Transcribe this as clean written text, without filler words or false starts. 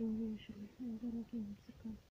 中有什么看到的给你思考。